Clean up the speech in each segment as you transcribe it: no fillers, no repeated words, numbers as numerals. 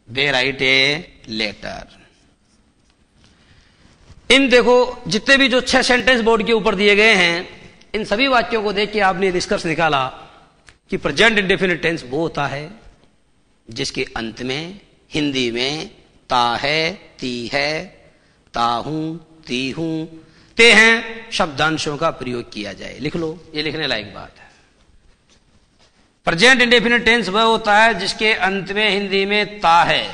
They right a letter. इन देखो जितने भी जो 6 सेंटेंस बोर्ड के ऊपर दिए गए हैं, इन सभी वाक्यों को देख के आपने निष्कर्ष निकाला कि प्रेजेंट इंडेफिनिट टेंस वो होता है जिसके अंत में हिंदी में ता है, ती है, ता हूं, ती हूं, ते हैं शब्दांशों का प्रयोग किया जाए। लिख लो, ये लिखने लायक बात है। प्रेजेंट इंडेफिनिट टेंस वह होता है जिसके अंत में हिंदी में ता है,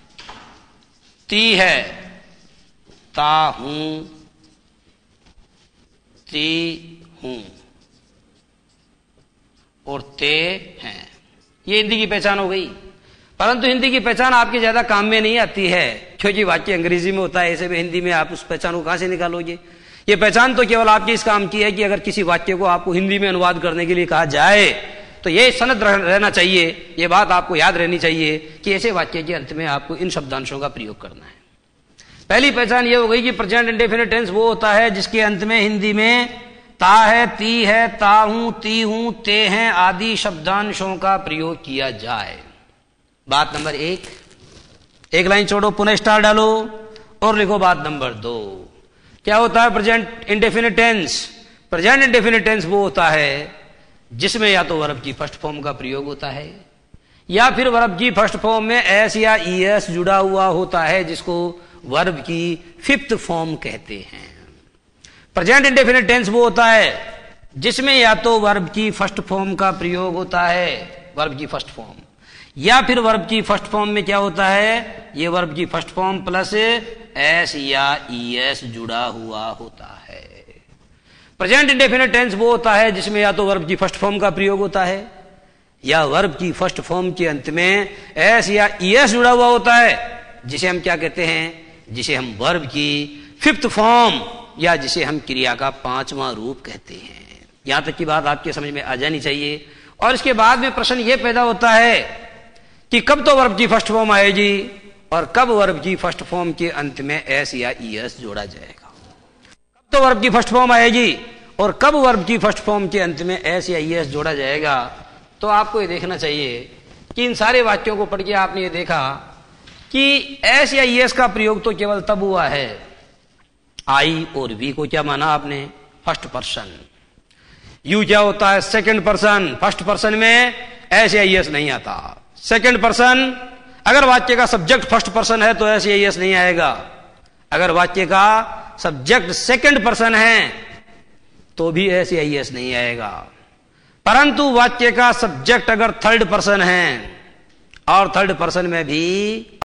ती है, ता हूं, ती हूं और ते हैं। ये हिंदी की पहचान हो गई। परंतु हिंदी की पहचान आपके ज्यादा काम में नहीं आती है, क्योंकि वाक्य अंग्रेजी में होता है, ऐसे में हिंदी में आप उस पहचान को कहां से निकालोगे। ये पहचान तो केवल आपके इस काम की है कि अगर किसी वाक्य को आपको हिंदी में अनुवाद करने के लिए कहा जाए तो ये सनद रहना चाहिए, ये बात आपको याद रहनी चाहिए कि ऐसे वाक्य के अंत में आपको इन शब्दांशों का प्रयोग करना है। पहली पहचान ये हो गई कि प्रेजेंट इंडेफिनिट टेंस वो होता है जिसके अंत में हिंदी में ता है, ती है, ता हूं, ती हूं, ते हैं आदि शब्दांशों का प्रयोग किया जाए। बात नंबर 1, एक लाइन छोड़ो, पुनः स्टार डालो और लिखो बात नंबर 2। क्या होता है present indefinite tense? Present indefinite tense वो होता है जिसमें या तो वर्ब की फर्स्ट फॉर्म का प्रयोग होता है या फिर वर्ब की फर्स्ट फॉर्म में एस या ईएस जुड़ा हुआ होता है, जिसको वर्ब की फिफ्थ फॉर्म कहते हैं। प्रेजेंट इंडेफिनिट टेंस वो होता है जिसमें या तो वर्ब की फर्स्ट फॉर्म का प्रयोग होता है, वर्ब की फर्स्ट फॉर्म, या फिर वर्ब की फर्स्ट फॉर्म में क्या होता है, ये वर्ब की फर्स्ट फॉर्म प्लस एस या ईएस जुड़ा हुआ होता है। प्रेजेंट इंडेफिनिट टेंस वो होता है जिसमें या तो वर्ब की फर्स्ट फॉर्म का प्रयोग होता है या वर्ब की फर्स्ट फॉर्म के अंत में एस या ईएस जुड़ा हुआ होता है, जिसे हम क्या कहते हैं, जिसे हम वर्ब की फिफ्थ फॉर्म या जिसे हम क्रिया का 5वां रूप कहते हैं। यहां तक की बात आपके समझ में आ जानी चाहिए। और इसके बाद में प्रश्न यह पैदा होता है कि कब तो वर्ब की फर्स्ट फॉर्म आएगी और कब वर्ब की फर्स्ट फॉर्म के अंत में एस या ईएस जोड़ा जाएगा। कब तो वर्ब की फर्स्ट फॉर्म आएगी और कब वर्ब की फर्स्ट फॉर्म के अंत में एस या ईएस जोड़ा जाएगा। तो आपको ये देखना चाहिए कि इन सारे वाक्यों को पढ़ के आपने ये देखा कि एस या ईएस का प्रयोग तो केवल तब हुआ है, आई और वी को क्या माना आपने, फर्स्ट पर्सन। यू क्या होता है, सेकंड पर्सन। फर्स्ट पर्सन में एस या ईएस नहीं आता। सेकंड पर्सन, अगर वाक्य का सब्जेक्ट फर्स्ट पर्सन है तो एस या ईएस नहीं आएगा। अगर वाक्य का सब्जेक्ट सेकंड पर्सन है तो भी एस या ईएस नहीं आएगा। परंतु वाक्य का सब्जेक्ट अगर थर्ड पर्सन है और थर्ड पर्सन में भी